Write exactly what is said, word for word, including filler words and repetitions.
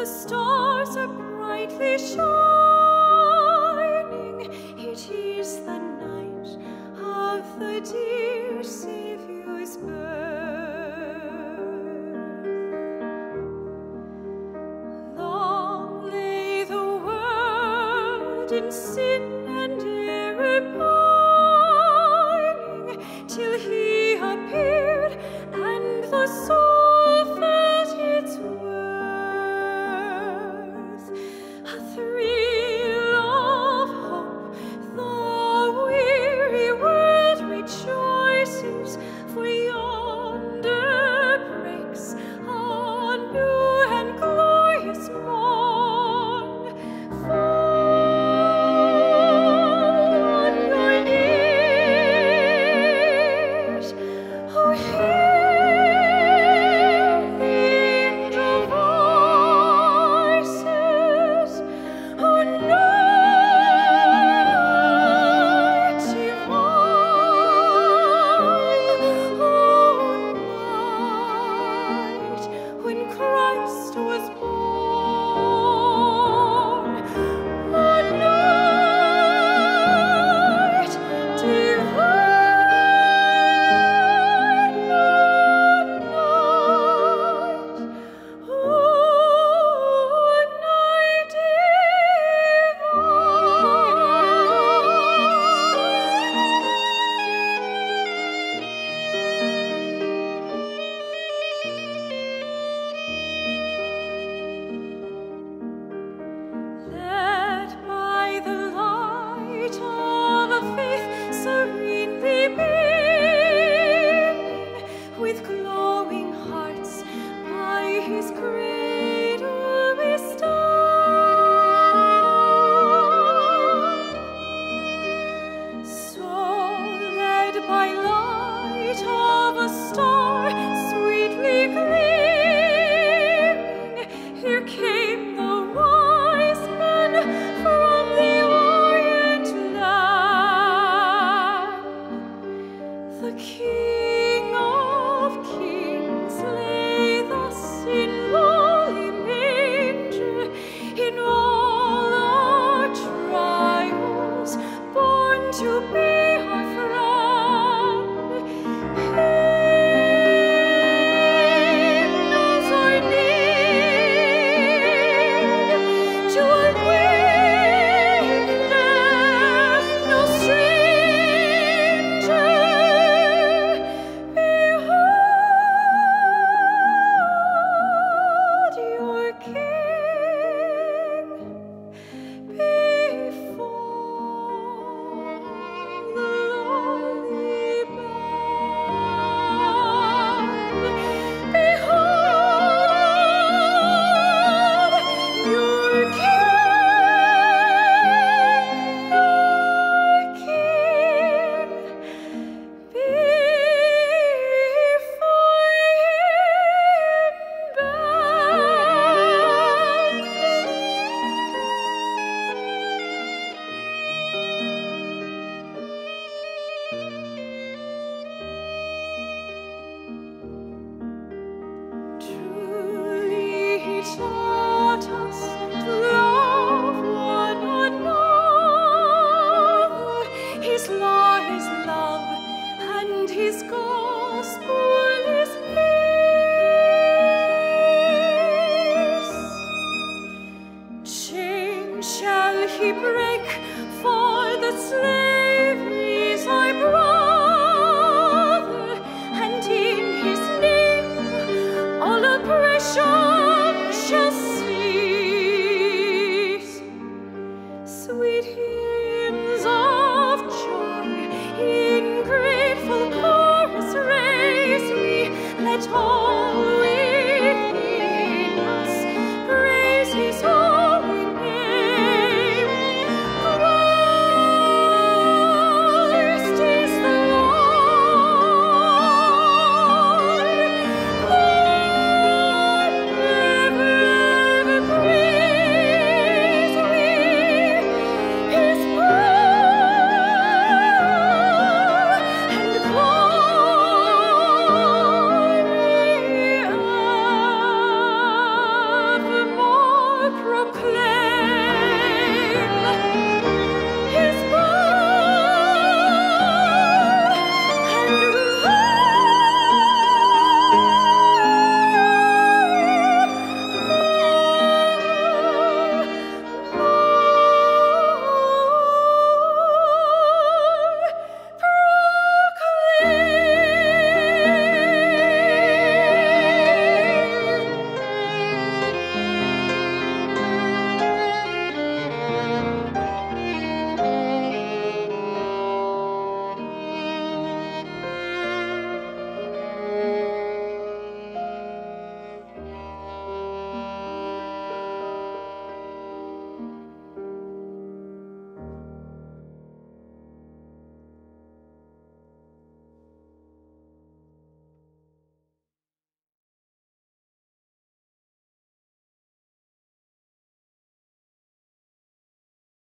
stars are brightly shining. It is the night of the dear Saviour's birth. Long lay the world in sin and error pining, till he appeared and the soul felt its worth. A thrill of hope, the weary world rejoices, for yonder breaks a new and glorious morn. Fall on your knees, oh, hear the angel voices, oh, night divine, oh, night when Christ was born, oh, night divine, oh, night, oh, night Led by the light of a faith serenely beaming, with glowing hearts by his cradle we stand. So led by light of a star sweetly gleaming, here came the wise men from the Orient land. The King of Kings lay thus in lowly manger, in all our trials, born to be our friend. He knows our need, to our weakness no stranger. Behold your King before the lowly bound. Behold your King, your King before him bound. Truly he taught us to love one another. His law is love, and his gospel is peace. Chain shall he break, for the slave is our brother, and in his name all oppression shall cease. Sweet